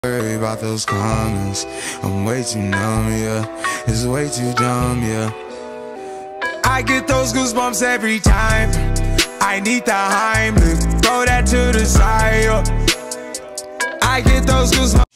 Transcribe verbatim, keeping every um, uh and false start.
Worry about those comments. I'm way too numb, yeah. It's way too dumb, yeah. I get those goosebumps every time. I need the Heimlich, throw that to the side, yeah. I get those goosebumps.